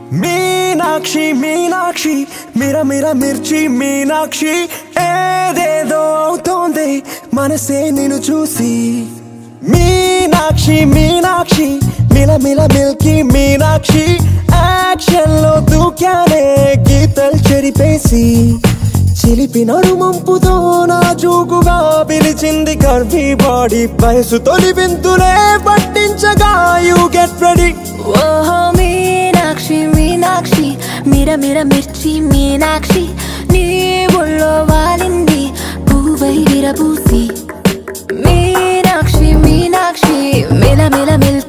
మీనాక్షి మీనాక్షి మీరా మీరా మిర్చి మీనాక్షి ఏదేదో అవుతోంది మనసే నిన్ను చూసి మీనాక్షి మీనాక్షి మిల మిల మిల్కి మీనాక్షి యాక్షన్ లో దూకానే గీతలు చెరిపేసి చిలిపి నడుమంపుతో నాజూకుగా పిలిచింది కర్వీ బాడీ వయసు తొలి వింతులే పట్టించగా యు గెట్ రెడీ ఓహో మీనాక్షి మీనాక్షి మీరా మీరా మిర్చి మీనాక్షి నీ బొల్లో వాలింది పువ్వై విరబూసి మీనాక్షి మీనాక్షి మిల మిల మిల్కి